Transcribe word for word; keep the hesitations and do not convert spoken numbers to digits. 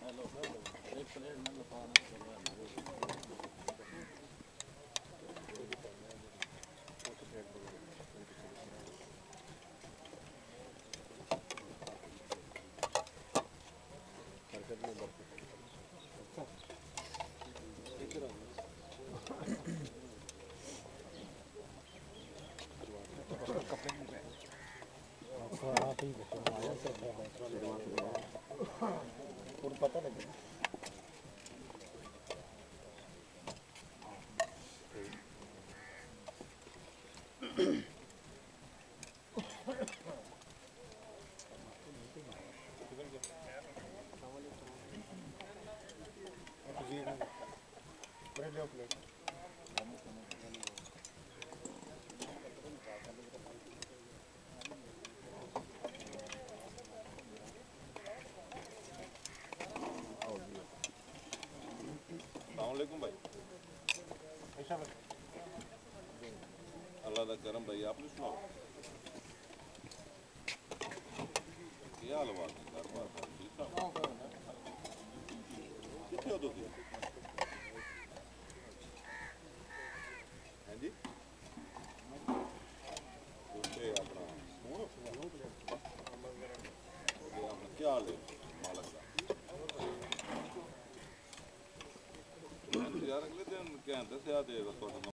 पता लगे भाई अल्लाह का करम भाई आपने सुनाओ क्या हाल बात ठीक ठाक कितने हो तुम हैं जी अपना क्या हाल है मालक का यार अगले दिन क्या दस याद है